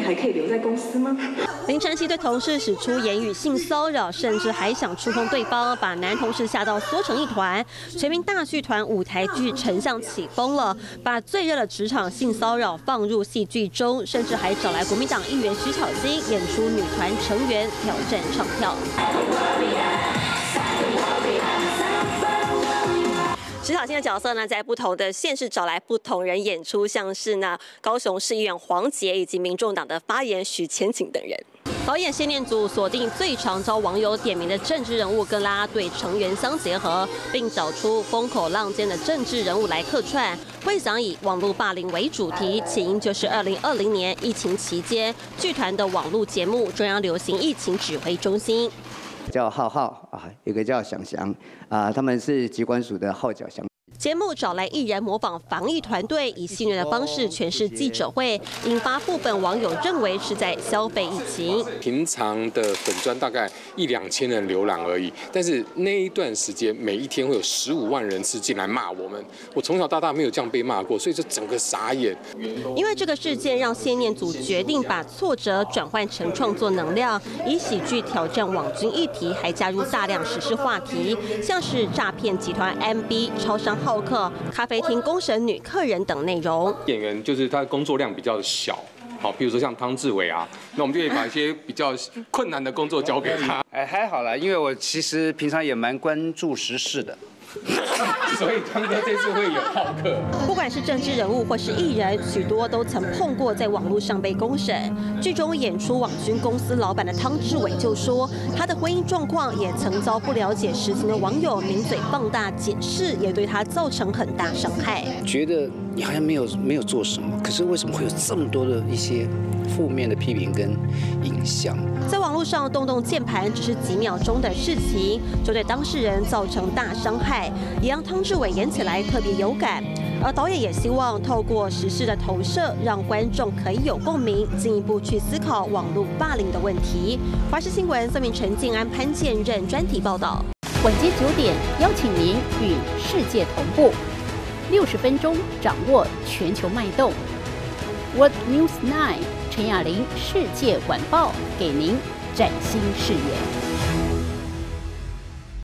还可以留在公司吗？ 林晨曦对同事使出言语性骚扰，甚至还想触碰对方，把男同事吓到缩成一团。全民大剧团舞台剧丞相起风了，把最热的职场性骚扰放入戏剧中，甚至还找来国民党议员徐巧芯演出女团成员挑战唱跳。徐巧芯的角色呢，在不同的县市找来不同人演出，像是呢高雄市议员黄捷以及民众党的发言人许千瑾等人。导演谢念祖锁定最常遭网友点名的政治人物跟啦啦队成员相结合，并找出风口浪尖的政治人物来客串。会想以网络霸凌为主题，起因就是2020年疫情期间，剧团的网络节目中央流行疫情指挥中心。 叫浩浩啊，一个叫翔翔啊，他们是疾管署的号角响。 节目找来艺人模仿防疫团队，以戏谑的方式诠释记者会，引发部分网友认为是在消费疫情。 平常的粉专大概1-2千人浏览而已，但是那一段时间每一天会有15万人次进来骂我们，我从小到大没有这样被骂过，所以就整个傻眼。 因为这个事件让谢念祖决定把挫折转换成创作能量，以喜剧挑战网军议题，还加入大量时事话题，像是诈骗集团 MB、超商好客、咖啡厅公审女客人等内容。 演员就是他的工作量比较小，好，比如说像汤志伟啊，那我们就可以把一些比较困难的工作交给他。 还好啦，因为我其实平常也蛮关注时事的。 所以汤哥这次会有好客。 不管是政治人物或是艺人，许多都曾碰过在网络上被公审。剧中演出网军公司老板的汤志伟就说，他的婚姻状况也曾遭不了解实情的网友名嘴放大解释，也对他造成很大伤害。 觉得你好像没有做什么，可是为什么会有这么多的一些负面的批评跟影响？ 在网络上动动键盘只是几秒钟的事情，就对当事人造成大伤害，也让汤志伟演起来特别有感。而导演也希望透过时事的投射，让观众可以有共鸣，进一步去思考网络霸凌的问题。华视新闻，孙明成、静安、潘建任专题报道。 晚间9点，邀请您与世界同步，60分钟掌握全球脉动。World News 9，陈雅玲世界晚报给您崭新视野。